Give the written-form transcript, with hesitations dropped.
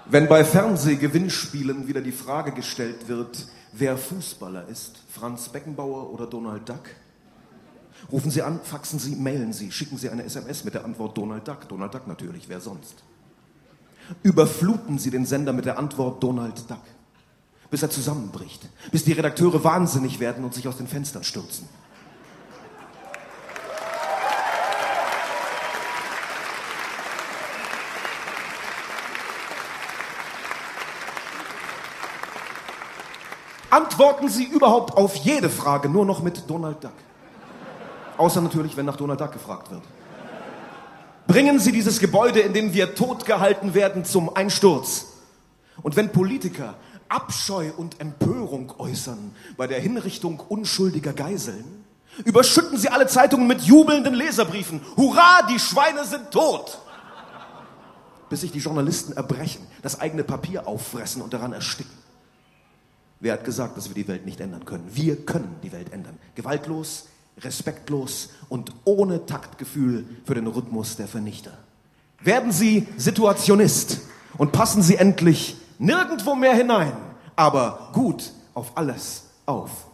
Wenn bei Fernsehgewinnspielen wieder die Frage gestellt wird, wer Fußballer ist, Franz Beckenbauer oder Donald Duck, rufen Sie an, faxen Sie, mailen Sie, schicken Sie eine SMS mit der Antwort Donald Duck. Donald Duck natürlich, wer sonst? Überfluten Sie den Sender mit der Antwort Donald Duck, bis er zusammenbricht, bis die Redakteure wahnsinnig werden und sich aus den Fenstern stürzen. Antworten Sie überhaupt auf jede Frage nur noch mit Donald Duck. Außer natürlich, wenn nach Donald Duck gefragt wird. Bringen Sie dieses Gebäude, in dem wir totgehalten werden, zum Einsturz. Und wenn Politiker Abscheu und Empörung äußern bei der Hinrichtung unschuldiger Geiseln, überschütten Sie alle Zeitungen mit jubelnden Leserbriefen. Hurra, die Schweine sind tot! Bis sich die Journalisten erbrechen, das eigene Papier auffressen und daran ersticken. Wer hat gesagt, dass wir die Welt nicht ändern können? Wir können die Welt ändern. Gewaltlos, respektlos und ohne Taktgefühl für den Rhythmus der Vernichter. Werden Sie Situationist und passen Sie endlich nirgendwo mehr hinein, aber gut auf alles auf.